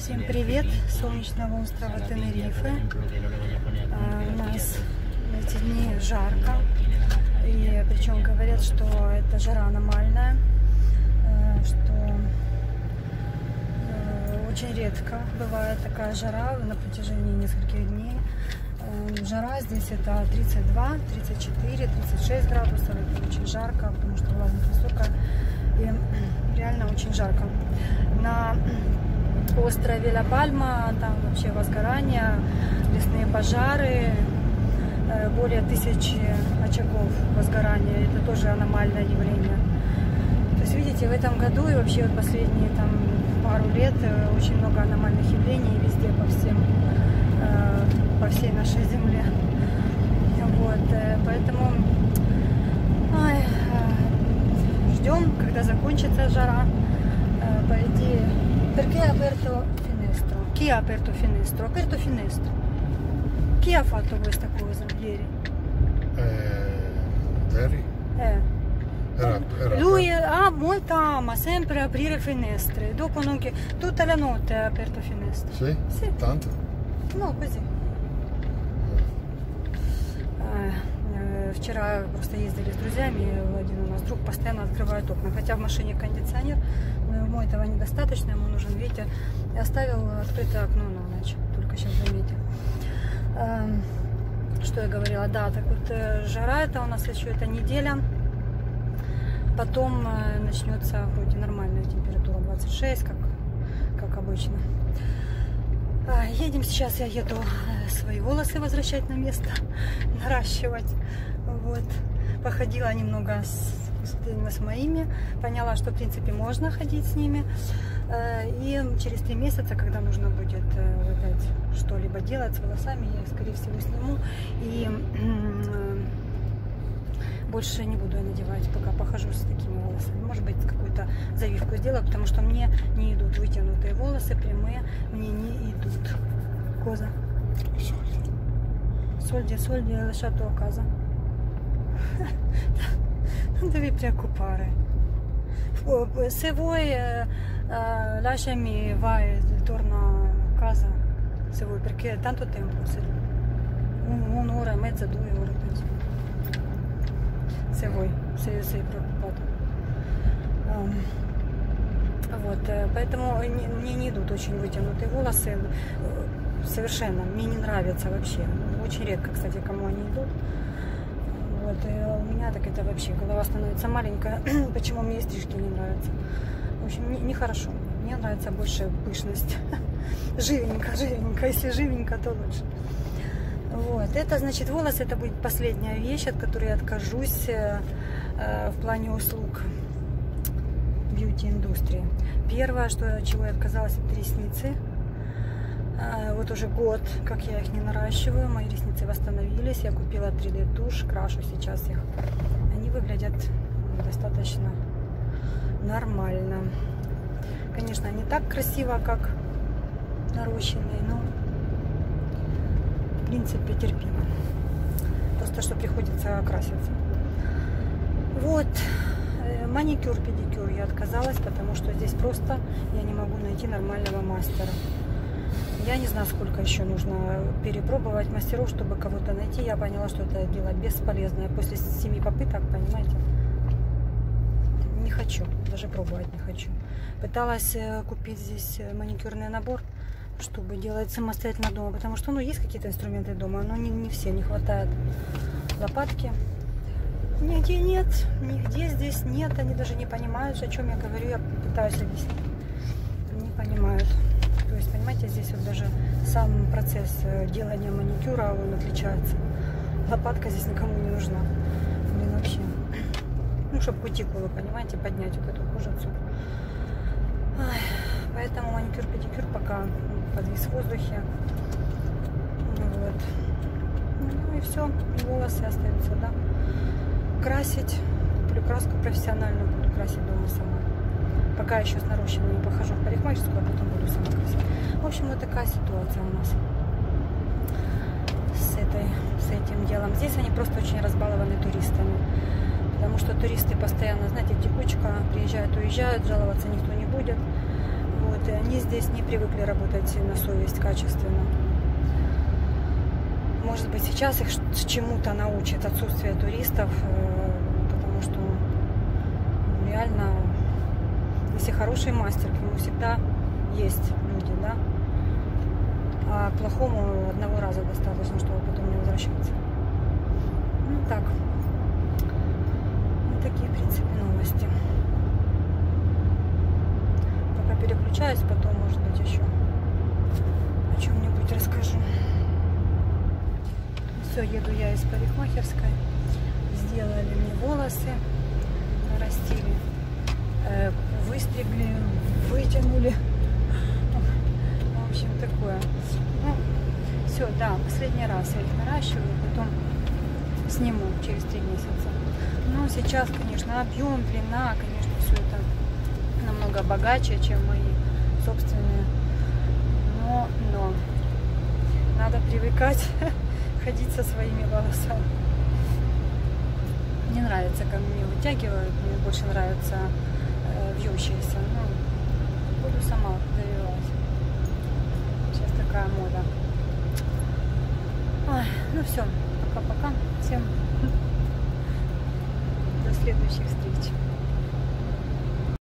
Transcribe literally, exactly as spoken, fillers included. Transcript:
Всем привет! Солнечного острова Тенерифе. У нас в эти дни жарко. И причем говорят, что это жара аномальная, что очень редко бывает такая жара на протяжении нескольких дней. Жара здесь это тридцать два, тридцать четыре, тридцать шесть градусов. Это очень жарко, потому что влажность высокая. И реально очень жарко. На острове Ла-Пальма там вообще возгорания, лесные пожары, более тысячи очагов возгорания. Это тоже аномальное явление. То есть, видите, в этом году и вообще вот последние там пару лет очень много аномальных явлений везде, по всем, по всей нашей земле. Вот, поэтому ой, ждем, когда закончится жара. По идее, perché ha aperto finestra? Chi ha aperto finestra? Ha aperto finestra. Chi ha fatto questa cosa ieri? Eh, Terry? Eh. Era, era Lui ha molta ama sempre aprire finestre. Dopo non che tutta la notte ha aperto finestre. Sì? Sì. Tanto? No, così. Вчера просто ездили с друзьями, один у нас друг постоянно открывает окна, хотя в машине кондиционер, но ему этого недостаточно, ему нужен ветер. И оставил открытое окно на ночь, только сейчас заметил. Что я говорила? Да, так вот жара это у нас еще эта неделя, потом начнется вроде нормальная температура двадцать шесть, как, как обычно. Едем сейчас, я еду свои волосы возвращать на место, наращивать. Вот. Походила немного с, с моими, поняла, что в принципе можно ходить с ними. И через три месяца, когда нужно будет опять что-либо делать с волосами, я их, скорее всего, сниму. И больше не буду я надевать, пока похожу с такими волосами. Может быть, какую-то завивку сделаю, потому что мне не идут вытянутые волосы, прямые, мне не идут. Cosa? Soldi, soldi, ho lasciato a casa. Non devi preoccupare. Se vuoi, eh, eh, lasciami, vai, torna a casa. Se vuoi, perché è tanto tempo. Un'ora e mezza, due ore, penso. Se vuoi, se sei preoccupato. Um, вот, поэтому мне не идут очень вытянутые волосы. Совершенно. Мне не нравится вообще. Очень редко, кстати, кому они идут. Вот. И у меня так это вообще голова становится маленькая. Почему мне стрижки не нравятся? В общем, нехорошо. Не мне нравится больше пышность. Живенько, живенько. Если живенько, то лучше. Вот. Это значит, волосы, это будет последняя вещь, от которой я откажусь э, в плане услуг бьюти-индустрии. Первое, что, чего я отказалась, это ресницы. Вот уже год, как я их не наращиваю, мои ресницы восстановились, я купила три дэ тушь, крашу сейчас их. Они выглядят достаточно нормально. Конечно, не так красиво, как нарощенные, но в принципе терпимо. Просто что приходится краситься. Вот. Маникюр, педикюр я отказалась, потому что здесь просто я не могу найти нормального мастера. Я не знаю, сколько еще нужно перепробовать мастеров, чтобы кого-то найти. Я поняла, что это дело бесполезное. После семи попыток, понимаете, не хочу, даже пробовать не хочу. Пыталась купить здесь маникюрный набор, чтобы делать самостоятельно дома, потому что, ну, есть какие-то инструменты дома, но не, не все, не хватает лопатки. Нигде нет, нигде здесь нет, они даже не понимают, о чем я говорю, я пытаюсь объяснить, не понимают. То есть, понимаете, здесь вот даже сам процесс делания маникюра, он отличается. Лопатка здесь никому не нужна. Блин, вообще. Ну, чтобы кутикулу, понимаете, поднять вот эту кожицу. Ай, поэтому маникюр-педикюр пока подвис в воздухе. Вот. Ну и все, и волосы остаются, да. Красить. Куплю краску профессиональную, буду красить дома сама. Пока еще с нарощенными похожу в парикмахерскую, а потом буду сама красить. В общем, вот такая ситуация у нас с, этой, с этим делом. Здесь они просто очень разбалованы туристами. Потому что туристы постоянно, знаете, текучка, приезжают, уезжают, жаловаться никто не будет. Вот. туристы, они здесь не привыкли работать на совесть качественно. Может быть, сейчас их чему-то научит отсутствие туристов, потому что реально, если хороший мастер, к нему всегда есть люди, да, а плохому одного раза достаточно, чтобы потом не возвращаться. Ну так, вот такие, в принципе, новости. Пока переключаюсь, потом, может быть, еще о чем-нибудь расскажу. Все, еду я из парикмахерской. Сделали мне волосы, нарастили, э, выстригли, вытянули. В общем, такое. Ну, все, да, последний раз я их наращиваю, потом сниму через три месяца. Но сейчас, конечно, объем, длина, конечно, все это намного богаче, чем мои собственные. Но, но надо привыкать ходить со своими волосами. Мне нравится, как мне вытягивают, мне больше нравится э, вьющиеся. Ну, буду сама завивать. Сейчас такая мода. Ой, ну все, пока-пока. Всем до следующих встреч.